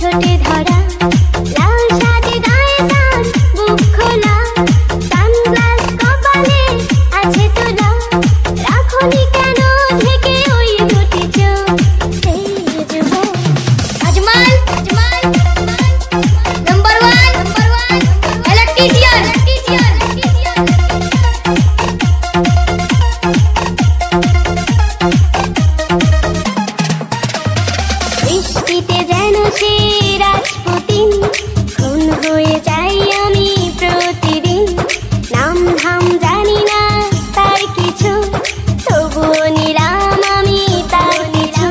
ঠোঁটে ধরা লাল সাজে গায়ে গান বুক খোলা সানগ্লাস কপালে আছে তোলা রাখনি কেন ঢেকে ওই দুটি চোখ সেই যুবক আজমাল আজমাল নাম্বার 1 ইলেকট্রিশিয়ান বৃষ্টিতে যেন সে রাজপুতিন খুন হয়ে যাই আমি প্রতিদিন নাম ধাম জানি না তার কিছু তবুও নিলাম আমি তার পিছু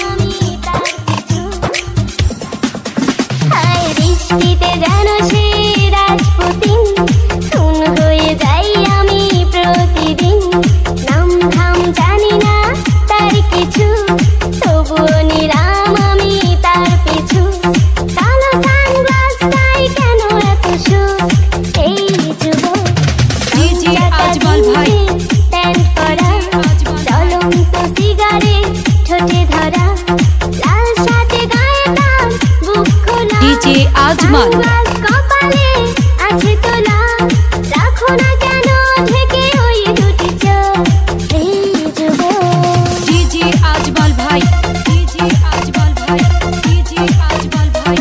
হায় বৃষ্টিতে যেন সে রাজপুতিন খুন হয়ে যাই আমি প্রতিদিন নাম ধাম জানি না তার কিছু তবুও নিলাম আমি তার পিছু কালো সানগ্লাসটাই কেন এত সুখ এই যুবক ডিজে আজমাল ভাই প্যান্ট পরা জ্বলন্ত সিগারেট ঠোঁটে ধরা লাল সাজে গায়ে গান বুক খোলা ডিজে আজমাল সানগ্লাস কপালে আছে তোলা রাখো না কেন ঢেকে ওই দুটি চোখ এই যুবক ডিজে আজমাল ভাই ডিজে আজমাল ভাই ডিজে আজমাল ভাই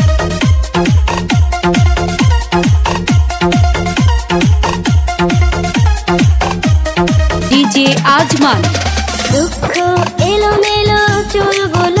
ডিজে আজমাল দুঃখ এলোমেলো চুলগুলো